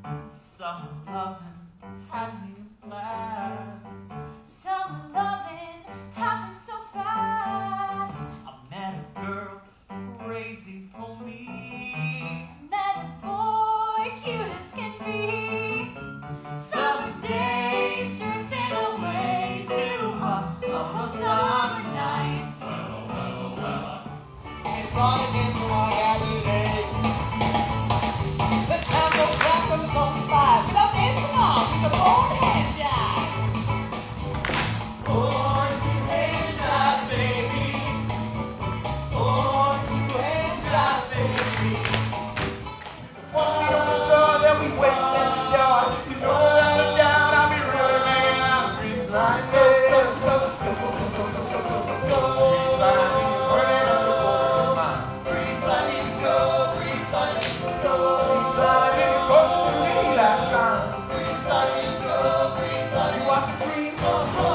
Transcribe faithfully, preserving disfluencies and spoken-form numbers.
Summer loving had me a blast. Summer loving happened so fast. I met a girl crazy for me. Met a boy cute as can be. Summer days drifting away to a couple summer nights. It's long again, so I got you late. The time goes back and comes by. We don't dance along. He's a born hand job. Born to hand job, baby. Born to hand job, baby. Once we open the door, then we wait in the yard. You know that I'm down, I'll be really laying out. Breeze like this. Breeze like it, burning up the water mine. Breeze like it, go. Breeze like it, go. Breeze like it, go. Breeze like it, go. Breeze like it, go. Breeze like it, go. You want some green?